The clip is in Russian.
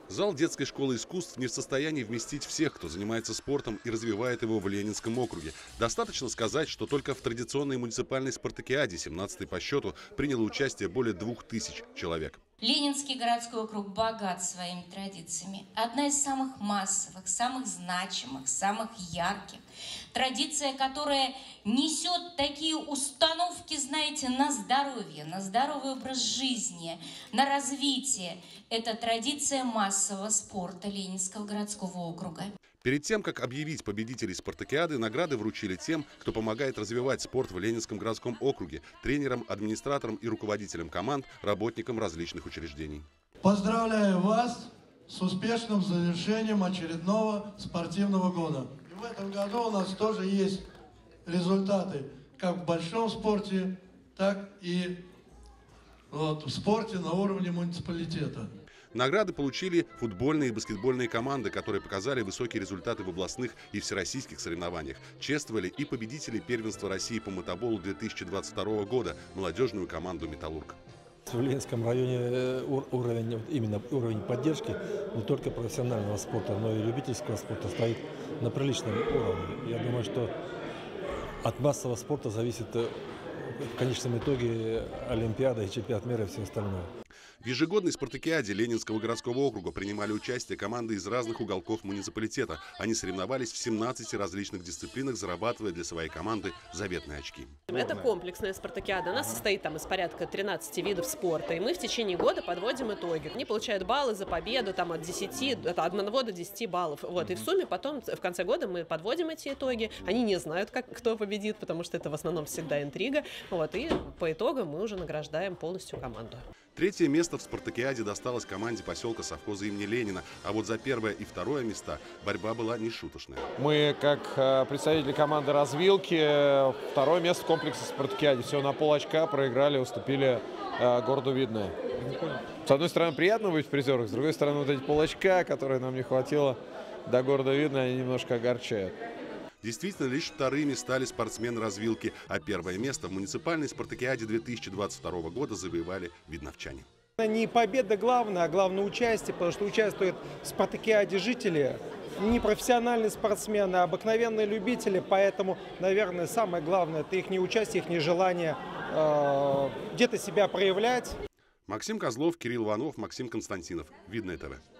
Зал детской школы искусств не в состоянии вместить всех, кто занимается спортом и развивает его в Ленинском округе. Достаточно сказать, что только в традиционной муниципальной спартакиаде, 17-й по счету, приняло участие более 2000 человек. Ленинский городской округ богат своими традициями. Одна из самых массовых, самых значимых, самых ярких. Традиция, которая несет такие установки, знаете, на здоровый образ жизни, на развитие. Это традиция массового спорта Ленинского городского округа. Перед тем, как объявить победителей спартакиады, награды вручили тем, кто помогает развивать спорт в Ленинском городском округе – тренерам, администраторам и руководителям команд, работникам различных учреждений. Поздравляю вас с успешным завершением очередного спортивного года. В этом году у нас тоже есть результаты как в большом спорте, так и в спорте на уровне муниципалитета. Награды получили футбольные и баскетбольные команды, которые показали высокие результаты в областных и всероссийских соревнованиях. Чествовали и победителей первенства России по мотоболу 2022 года, молодежную команду «Металлург». В Ленинском районе именно уровень поддержки не только профессионального спорта, но и любительского спорта стоит на приличном уровне. Я думаю, что от массового спорта зависит в конечном итоге Олимпиада и чемпионат мира и все остальное. В ежегодной спартакиаде Ленинского городского округа принимали участие команды из разных уголков муниципалитета. Они соревновались в 17 различных дисциплинах, зарабатывая для своей команды заветные очки. Это комплексная спартакиада. Она состоит из порядка 13 видов спорта. И мы в течение года подводим итоги. Они получают баллы за победу от 1 до 10 баллов. И в сумме потом, в конце года, мы подводим эти итоги. Они не знают, кто победит, потому что это в основном всегда интрига. И по итогам мы уже награждаем полностью команду. Третье место в спартакиаде досталось команде поселка совхоза имени Ленина. А вот за первое и второе места борьба была нешуточная. Мы, как представители команды «Развилки», второе место в комплексе спартакиаде. Всего на полочка проиграли, уступили городу Видное. С одной стороны, приятно быть в призерах, с другой стороны, вот эти полочка, которые нам не хватило до города Видное, они немножко огорчают. Действительно, лишь вторыми стали спортсмены развилки, а первое место в муниципальной спартакиаде 2022 года завоевали видновчане. Не победа главное, а главное участие, потому что участвуют в спартакиаде жители, не профессиональные спортсмены, а обыкновенные любители, поэтому, наверное, самое главное – это их участие, их желание где-то себя проявлять. Максим Козлов, Кирилл Иванов, Максим Константинов. Видное ТВ.